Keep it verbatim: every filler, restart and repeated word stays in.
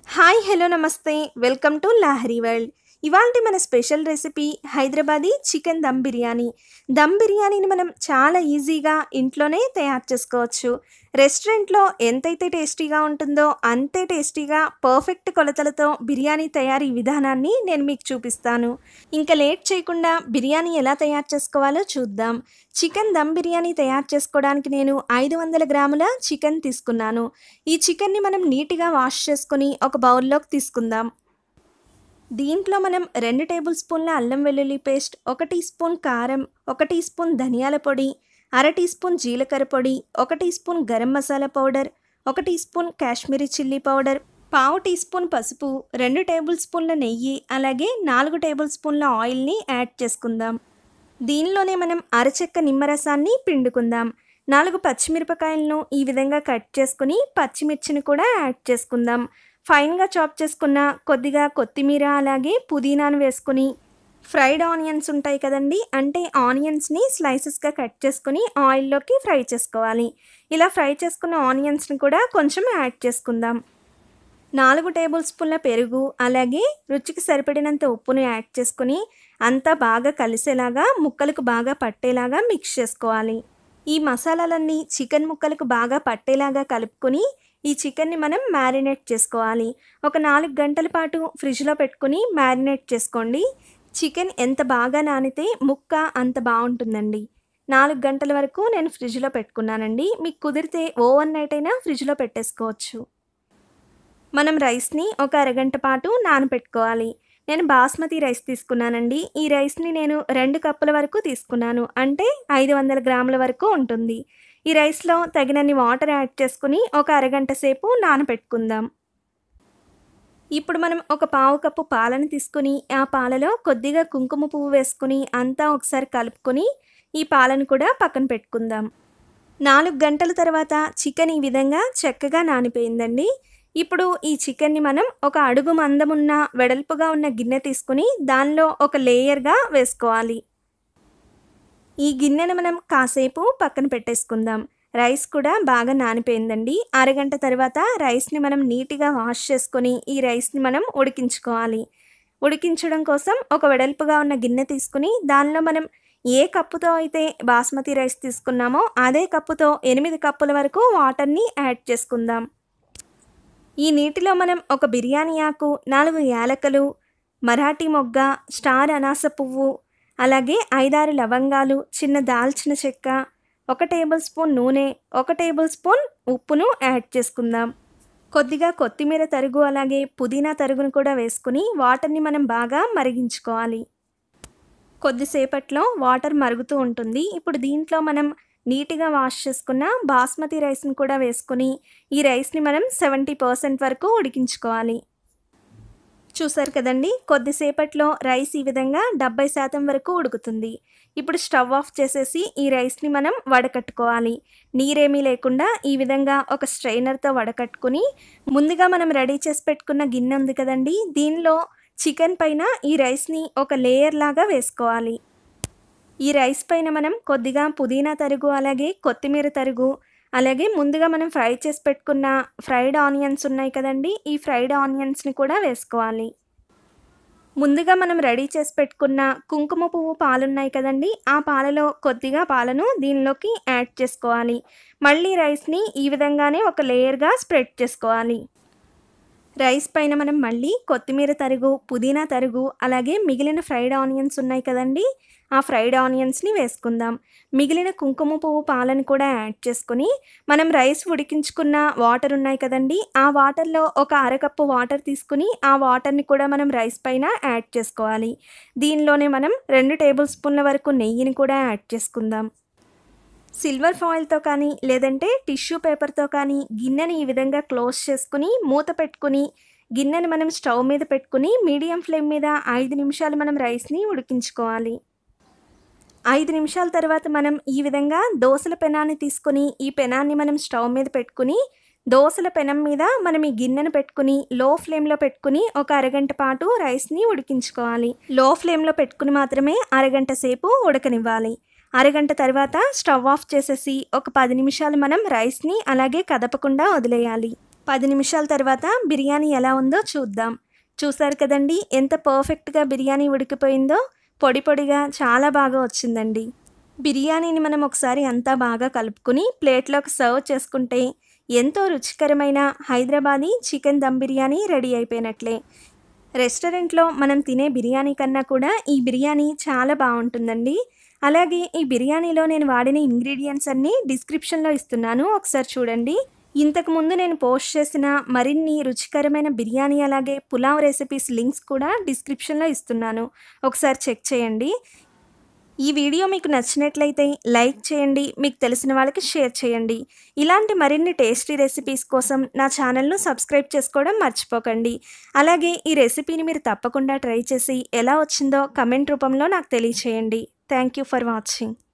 Hi hello నమస్తే welcome to Lahari world. ఇవాల్టి మన special recipe Hyderabadi chicken dum biryani. Dum బిర్యానీని మనం చాలా ఈజీగా ఇంట్లోనే తయారు చేసుకోవచ్చు. రెస్టారెంట్లో ఎంతైతే టేస్టీగా ఉంటుందో అంతే టేస్టీగా పర్ఫెక్ట్ కొలతలతో బిర్యానీ తయారీ విధానాన్ని నేను మీకు చూపిస్తాను. ఇంకా లేట్ చేయకుండా బిర్యానీ ఎలా తయారు చేసుకోవాలో చూద్దాం. చికెన్ దమ్ బిర్యానీ తయారు చేసుకోవడానికి నేను ఐదు వందల గ్రాముల చికెన్ తీసుకున్నాను. ఈ చికెన్ని మనం నీట్గా వాష్ చేసుకుని ఒక బౌల్లోకి తీసుకుందాం. దీంట్లో మనం రెండు టేబుల్ స్పూన్ల అల్లం వెల్లుల్లి పేస్ట్, ఒక టీ స్పూన్ కారం, ఒక టీ స్పూన్ ధనియాల పొడి, అర టీ స్పూన్ జీలకర్ర పొడి, ఒక teaspoon garam masala powder, ఒక teaspoon Kashmiri chilli powder, పావు టీ స్పూన్ పసుపు, రెండు టేబుల్ స్పూన్ల నెయ్యి, అలాగే నాలుగు టేబుల్ స్పూన్ల ఆయిల్ని యాడ్ చేసుకుందాం. దీనిలోనే మనం అరచెక్క నిమ్మరసాన్ని పిండుకుందాం. నాలుగు పచ్చిమిరపకాయలను ఈ విధంగా కట్ చేసుకుని పచ్చిమిర్చిని కూడా యాడ్ చేసుకుందాం. ఫైన్గా చాప్ చేసుకున్న కొద్దిగా కొత్తిమీర అలాగే పుదీనాను వేసుకుని ఫ్రైడ్ ఆనియన్స్ ఉంటాయి కదండి, అంటే ఆనియన్స్ని స్లైసెస్గా కట్ చేసుకుని ఆయిల్లోకి ఫ్రై చేసుకోవాలి. ఇలా ఫ్రై చేసుకున్న ఆనియన్స్ని కూడా కొంచెం యాడ్ చేసుకుందాం. నాలుగు టేబుల్ స్పూన్ల పెరుగు అలాగే రుచికి సరిపడినంత ఉప్పును యాడ్ చేసుకుని అంతా బాగా కలిసేలాగా ముక్కలకు బాగా పట్టేలాగా మిక్స్ చేసుకోవాలి. ఈ మసాలాలన్నీ చికెన్ ముక్కలకు బాగా పట్టేలాగా కలుపుకొని ఈ చికెన్ని మనం మ్యారినేట్ చేసుకోవాలి. ఒక నాలుగు గంటల పాటు ఫ్రిడ్జ్లో పెట్టుకుని మ్యారినేట్ చేసుకోండి. చికెన్ ఎంత బాగా నానితే ముక్క అంత బాగుంటుందండి. నాలుగు గంటల వరకు నేను ఫ్రిడ్జ్లో పెట్టుకున్నానండి. మీకు కుదిరితే ఓవర్ నైట్ అయినా ఫ్రిడ్జ్లో పెట్టేసుకోవచ్చు. మనం రైస్ని ఒక అరగంట పాటు నానబెట్టుకోవాలి. నేను బాస్మతి రైస్ తీసుకున్నానండి. ఈ రైస్ని నేను రెండు కప్పుల వరకు తీసుకున్నాను, అంటే ఐదు వందల గ్రాముల వరకు ఉంటుంది. ఈ రైస్లో తగినన్ని వాటర్ యాడ్ చేసుకుని ఒక అరగంట సేపు నానబెట్టుకుందాం. ఇప్పుడు మనం ఒక పావు కప్పు పాలను తీసుకుని ఆ పాలలో కొద్దిగా కుంకుమ పువ్వు వేసుకుని అంతా ఒకసారి కలుపుకొని ఈ పాలను కూడా పక్కన పెట్టుకుందాం. నాలుగు గంటల తర్వాత చికెన్ ఈ విధంగా చక్కగా నానిపోయిందండి. ఇప్పుడు ఈ చికెన్ని మనం ఒక అడుగు మందమున్న వెడల్పుగా ఉన్న గిన్నె తీసుకుని దానిలో ఒక లేయర్గా వేసుకోవాలి. ఈ గిన్నెను మనం కాసేపు పక్కన పెట్టేసుకుందాం. రైస్ కూడా బాగా నానిపోయిందండి. అరగంట తర్వాత రైస్ని మనం నీట్గా వాష్ చేసుకొని ఈ రైస్ని మనం ఉడికించుకోవాలి. ఉడికించడం కోసం ఒక వెడల్పుగా ఉన్న గిన్నె తీసుకుని దానిలో మనం ఏ కప్పుతో అయితే బాస్మతి రైస్ తీసుకున్నామో అదే కప్పుతో ఎనిమిది కప్పుల వరకు వాటర్ని యాడ్ చేసుకుందాం. ఈ నీటిలో మనం ఒక బిర్యానీ ఆకు, నాలుగు యాలకలు, మరాఠీ మొగ్గ, స్టార్ అనాస పువ్వు, అలాగే ఐదారు లవంగాలు, చిన్న దాల్చిన చెక్క, ఒక టేబుల్ స్పూన్ నూనె, ఒక టేబుల్ స్పూన్ ఉప్పును యాడ్ చేసుకుందాం. కొద్దిగా కొత్తిమీర తరుగు అలాగే పుదీనా తరుగును కూడా వేసుకుని వాటర్ని మనం బాగా మరిగించుకోవాలి. కొద్దిసేపట్లో వాటర్ మరుగుతూ ఉంటుంది. ఇప్పుడు దీంట్లో మనం నీట్గా వాష్ చేసుకున్న బాస్మతి రైస్ని కూడా వేసుకుని ఈ రైస్ని మనం సెవెంటీ పర్సెంట్ వరకు ఉడికించుకోవాలి. చూసారు కదండి, కొద్దిసేపట్లో రైస్ ఈ విధంగా డెబ్బై శాతం వరకు ఉడుకుతుంది. ఇప్పుడు స్టవ్ ఆఫ్ చేసేసి ఈ రైస్ని మనం వడకట్టుకోవాలి. నీరేమీ లేకుండా ఈ విధంగా ఒక స్ట్రైనర్తో వడకట్టుకుని ముందుగా మనం రెడీ చేసి పెట్టుకున్న గిన్నె ఉంది కదండి, దీనిలో చికెన్ పైన ఈ రైస్ని ఒక లేయర్ లాగా వేసుకోవాలి. ఈ రైస్ పైన మనం కొద్దిగా పుదీనా తరుగు అలాగే కొత్తిమీర తరుగు అలాగే ముందుగా మనం ఫ్రై చేసి పెట్టుకున్న ఫ్రైడ్ ఆనియన్స్ ఉన్నాయి కదండి, ఈ ఫ్రైడ్ ఆనియన్స్ని కూడా వేసుకోవాలి. ముందుగా మనం రెడీ చేసి పెట్టుకున్న కుంకుమ పువ్వు పాలున్నాయి కదండి, ఆ పాలలో కొద్దిగా పాలను దీనిలోకి యాడ్ చేసుకోవాలి. మళ్ళీ రైస్ని ఈ విధంగానే ఒక లేయర్గా స్ప్రెడ్ చేసుకోవాలి. రైస్ పైన మనం మళ్ళీ కొత్తిమీర తరుగు, పుదీనా తరుగు అలాగే మిగిలిన ఫ్రైడ్ ఆనియన్స్ ఉన్నాయి కదండి, ఆ ఫ్రైడ్ ఆనియన్స్ని వేసుకుందాం. మిగిలిన కుంకుమ పువ్వు పాలను కూడా యాడ్ చేసుకుని మనం రైస్ ఉడికించుకున్న వాటర్ ఉన్నాయి కదండి, ఆ వాటర్లో ఒక అరకప్పు వాటర్ తీసుకుని ఆ వాటర్ని కూడా మనం రైస్ పైన యాడ్ చేసుకోవాలి. దీనిలోనే మనం రెండు టేబుల్ స్పూన్ల వరకు నెయ్యిని కూడా యాడ్ చేసుకుందాం. సిల్వర్ ఫాయిల్తో కానీ లేదంటే టిష్యూ పేపర్తో కానీ గిన్నెని ఈ విధంగా క్లోజ్ చేసుకుని మూత పెట్టుకుని గిన్నెని మనం స్టవ్ మీద పెట్టుకుని మీడియం ఫ్లేమ్ మీద ఐదు నిమిషాలు మనం రైస్ని ఉడికించుకోవాలి. ఐదు నిమిషాల తర్వాత మనం ఈ విధంగా దోసల పెనాన్ని తీసుకుని ఈ పెనాన్ని మనం స్టవ్ మీద పెట్టుకుని దోసల పెనం మీద మనం ఈ గిన్నెను పెట్టుకుని లో ఫ్లేమ్లో పెట్టుకుని ఒక అరగంట పాటు రైస్ని ఉడికించుకోవాలి. లో ఫ్లేమ్లో పెట్టుకుని మాత్రమే అరగంట సేపు ఉడకనివ్వాలి. అరగంట తర్వాత స్టవ్ ఆఫ్ చేసేసి ఒక పది నిమిషాలు మనం రైస్ని అలాగే కదపకుండా వదిలేయాలి. పది నిమిషాల తర్వాత బిర్యానీ ఎలా ఉందో చూద్దాం. చూసారు కదండి ఎంత పర్ఫెక్ట్‌గా బిర్యానీ ఉడికిపోయిందో. పొడి పొడిగా చాలా బాగా వచ్చిందండి. బిర్యానీని మనం ఒకసారి అంతా బాగా కలుపుకొని ప్లేట్‌లోకి సర్వ్ చేసుకుంటే ఎంతో రుచికరమైన హైదరాబాదీ చికెన్ దమ్ బిర్యానీ రెడీ అయిపోయినట్లే. రెస్టారెంట్‌లో మనం తినే బిర్యానీ కన్నా కూడా ఈ బిర్యానీ చాలా బావుంటుందండి. అలాగే ఈ బిర్యానీలో నేను వాడిన ఇంగ్రీడియెంట్స్ అన్నీ డిస్క్రిప్షన్‌లో ఇస్తున్నాను. ఒకసారి చూడండి. ఇంతకుముందు నేను పోస్ట్ చేసిన మరిన్ని రుచికరమైన బిర్యానీ అలాగే పులావ్ రెసిపీస్ లింక్స్ కూడా డిస్క్రిప్షన్‌లో ఇస్తున్నాను. ఒకసారి చెక్ చేయండి. ఈ వీడియో మీకు నచ్చినట్లయితే లైక్ చేయండి. మీకు తెలిసిన వాళ్ళకి షేర్ చేయండి. ఇలాంటి మరిన్ని టేస్టీ రెసిపీస్ కోసం నా ఛానల్‌ను సబ్స్క్రైబ్ చేసుకోవడం మర్చిపోకండి. అలాగే ఈ రెసిపీని మీరు తప్పకుండా ట్రై చేసి ఎలా వచ్చిందో కమెంట్ రూపంలో నాకు తెలియచేయండి. Thank you for watching.